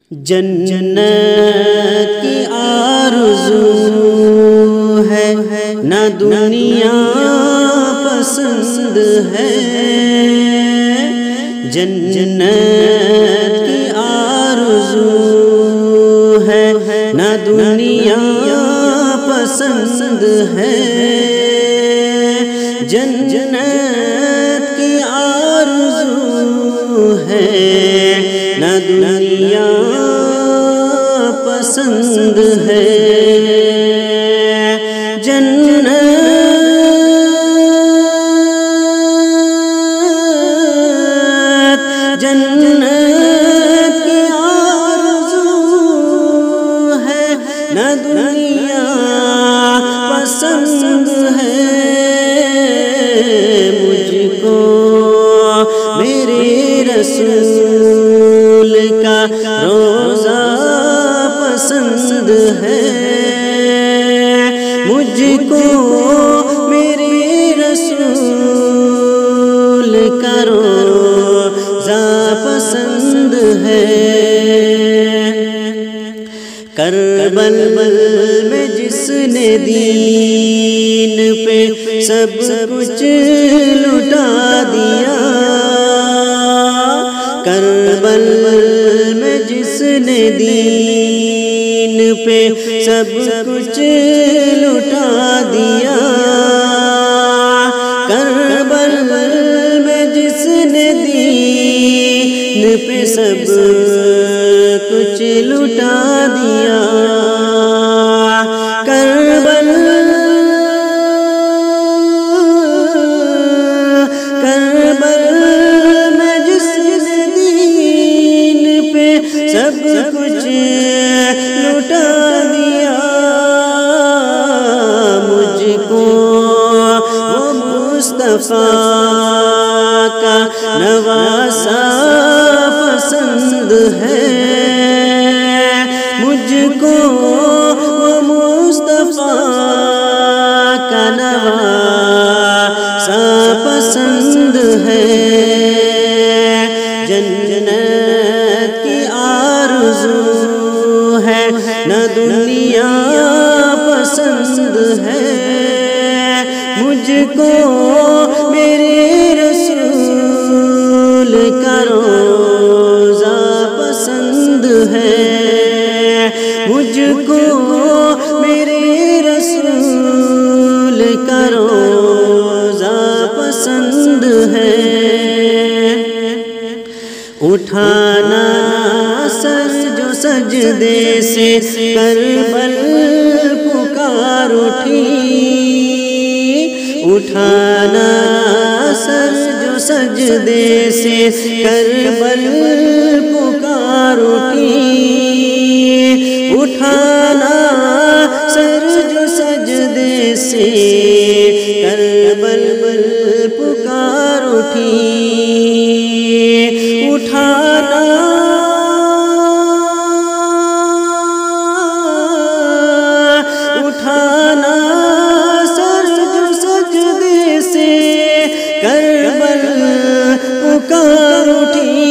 جنت کی آرزو ہے نہ دنیا پسند ہے، جنت کی آرزو ہے نہ دنیا پسند ہے، جنت کی آرزو ہے نہ دنیا پسند ہے، جنت کی آرزو ہے نہ دنیا پسند ہے، مجھ کو میرے رسول کا روزہ پسند ہے، مجھ کو میرے رسول کا روزہ پسند ہے، کربل میں جس نے دین پہ سب کچھ لٹا دیا، کربل میں جس نے دین پہ سب کچھ لٹا دیا، کربل میں جس نے دین پہ سب کچھ لٹا دیا، کربل میں جس نے دین پہ سب کچھ لٹا دیا، مجھ کو وہ مصطفیٰ کا نواسا پسند ہے، مجھ کو وہ مصطفیٰ کا نواسا پسند ہے، جنت کی آرزو ہے نہ دنیا پسند ہے، مجھ کو میرے رسول کا روزہ پسند ہے، مجھ کو میرے رسول کا روزہ پسند ہے، اٹھانا سر جو سجدے سے کربل پکار اٹھی، اٹھانا سر جو سجدے سے کربل پکار اٹھی، اٹھانا سر جو سجدے سے کربل پکار اٹھی، اٹھانا سر جو سجدے سے کربل پکار اٹھی،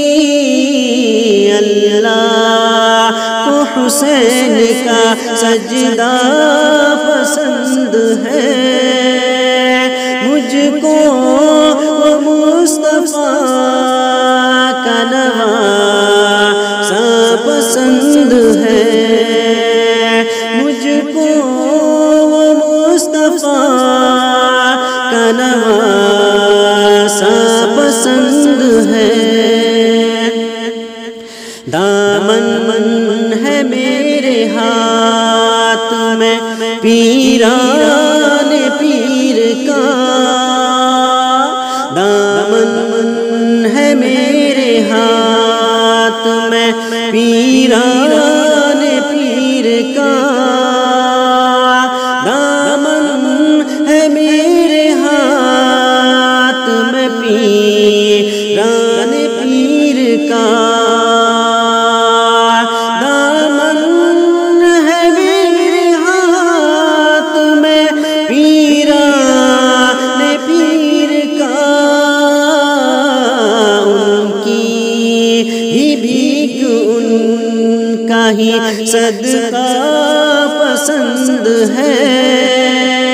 اللہ کو حسین کا سجدہ پسند ہے، مجھ کو وہ مصطفیٰ کا نواسا پسند ہے، مجھ کو وہ مصطفیٰ کا نواسا پسند ہے، دامن ہے میرے ہاتھ میں پیران پیر کا، دامن ہے میرے ہاتھ میں پیران پیر کا، دامن ہے میرے ہاتھ میں پیران پیر کا، دامن ہے میرے ہاتھ میں پیران پیر کا، ان کی ہی بھیک ان کا ہی صدقہ پسند ہے۔